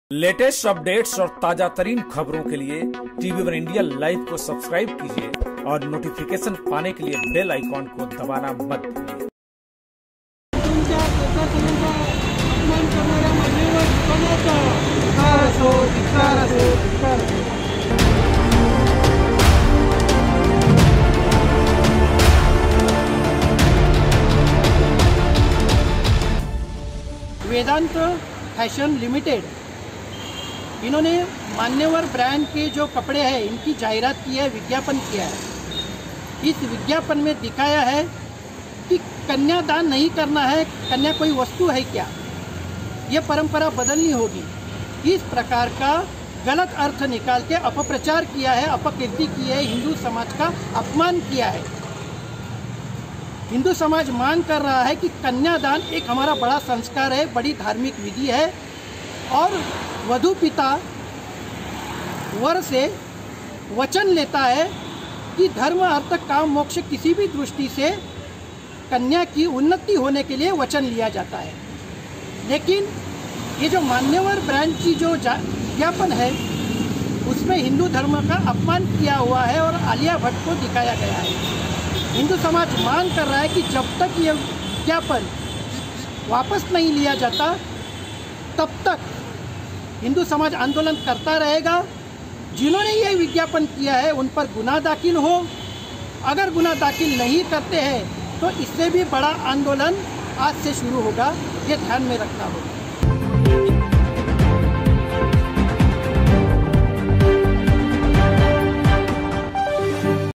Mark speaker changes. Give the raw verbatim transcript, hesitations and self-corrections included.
Speaker 1: Latest updates और ताजा तरीन खबरों के लिए टीवी वन इंडिया लाइव को सब्सक्राइब कीजिए और नोटिफिकेशन पाने के लिए बेल आइकॉन को दबाना मत भूलिए।
Speaker 2: वेदांत फैशन लिमिटेड इन्होंने मान्यवर ब्रांड के जो कपड़े हैं इनकी जाहिरात की है, विज्ञापन किया है। इस विज्ञापन में दिखाया है कि कन्यादान नहीं करना है, कन्या कोई वस्तु है क्या, ये परंपरा बदलनी होगी। इस प्रकार का गलत अर्थ निकाल के अपप्रचार किया है, अपकीर्ति की है, हिंदू समाज का अपमान किया है। हिंदू समाज मांग कर रहा है कि कन्यादान एक हमारा बड़ा संस्कार है, बड़ी धार्मिक विधि है और वधू पिता वर से वचन लेता है कि धर्म अर्थ काम मोक्ष किसी भी दृष्टि से कन्या की उन्नति होने के लिए वचन लिया जाता है। लेकिन ये जो मान्यवर ब्रांड की जो विज्ञापन है उसमें हिंदू धर्म का अपमान किया हुआ है और आलिया भट्ट को दिखाया गया है। हिंदू समाज मांग कर रहा है कि जब तक ये विज्ञापन वापस नहीं लिया जाता तब तक हिंदू समाज आंदोलन करता रहेगा। जिन्होंने ये विज्ञापन किया है उन पर गुनाह दाखिल हो, अगर गुनाह दाखिल नहीं करते हैं तो इससे भी बड़ा आंदोलन आज से शुरू होगा, ये ध्यान में रखना होगा।